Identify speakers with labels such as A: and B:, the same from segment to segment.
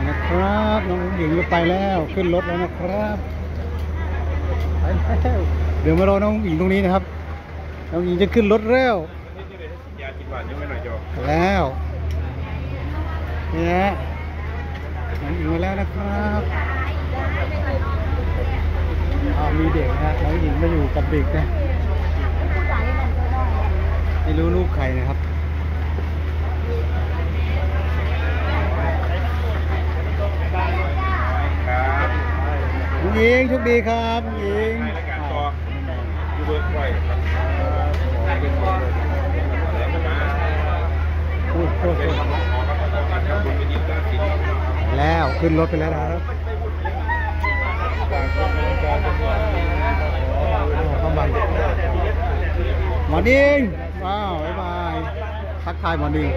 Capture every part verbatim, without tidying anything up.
A: นะครับน้องหญิงไปแล้วขึ้นรถแล้วนะครับไปแล้วเดี๋ยวมารอน้องหญิงตรงนี้นะครับน้องหญิงจะขึ้นรถแล้วแล้วเนี่ยน้องหญิงมาแล้วนะครับมีเด็กนะน้องหญิงมาอยู่กับเด็กนะไม่รู้ลูกใครนะครับน้องหญิงโชคดีครับน้องหญิงแล้วขึ้นรถไปแล้วนะครับเข้ามาหมอดิ้งว้าวบ๊ายบายทักทายหมอดิ้ง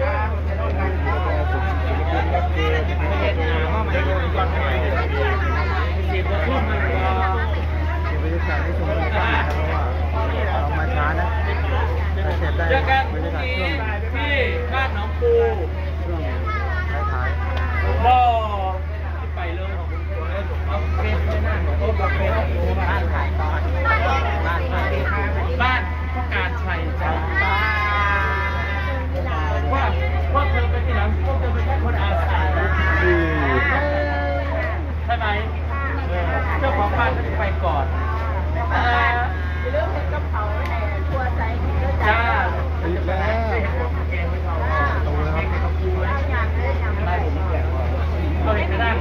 A: บรรยากาศที่ชมกันนะครับเพราะว่าเรามาช้านะแต่เสร็จได้บรรยากาศช่วง
B: ที่บ้านหนองปู
A: ช่วงท้าย
B: ๆบ่ที่ไปเลยเอาเป็นไม่น่าหนูก็บอกเป็นบ้านขายตอนบ้านบ้านพ่อการชัยจ้าว่าว่าเธอเป็นที่หลังพวกเธอเป็นแค่คนอาศัยใช่ไหมเจ้าของบ้านก็จะไปก่อนเรื่องเห็นกับเขาในตัวใจจ้า
A: อีกแล้วตรงเลยครับ
B: ได้ผมแก่ก็เลยไม่ได้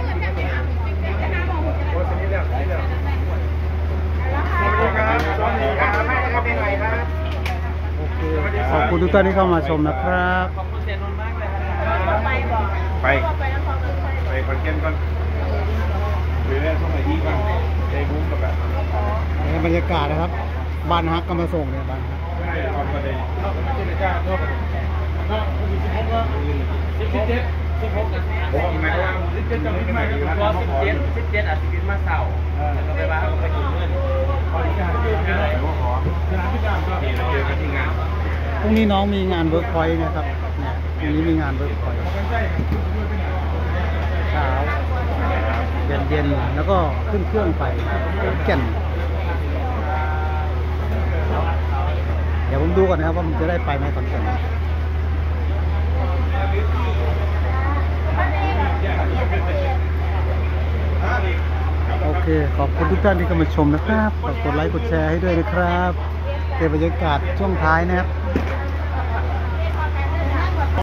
A: โอเคขอบคุณทุกท่านที่เข้ามาชมนะครับ
B: ขอบคุณเสียนนท์มากเลยครับไปบอก
C: ไปไปคอนเทนต์ก่อนหรือเรื่องช่องไหนที่บ้างเฟซบุ๊กแบบ
A: บรรยากาศนะครับบ้านฮักก็มาส่งเนี่ยบ้านฮัก
C: ใช่ตอนประเด็น
B: สิบเจ็ดสิบหกนะ
C: ผมหมายว่าสิบเจ็ดจะไม่ได้
B: รอสิบเจ็ดสิบเจ็ดอาจจะเป็นมาเสาร์แล้วก็ไปบ้านไปถึงเงิน
C: ขอที่การที่งานขอที่ร้านที่การก็มีเราเจอกันที่งาน
A: พรุ่งนี้น้องมีงานเวิร์กพอยต์นะครับเนี่ยพรุ่งนี้มีงานเวิร์กพอยต์เช้าเย็นๆแล้วก็ขึ้นเครื่องไปแก่นเดี๋ยวผมดูก่อนนะครับว่ามันจะได้ไปไหมตอนแก่นโอเคขอบคุณทุกท่านที่เข้ามาชมนะครับกดไลค์กดแชร์ให้ด้วยนะครับเป็นบรรยากาศช่วงท้ายนะครับ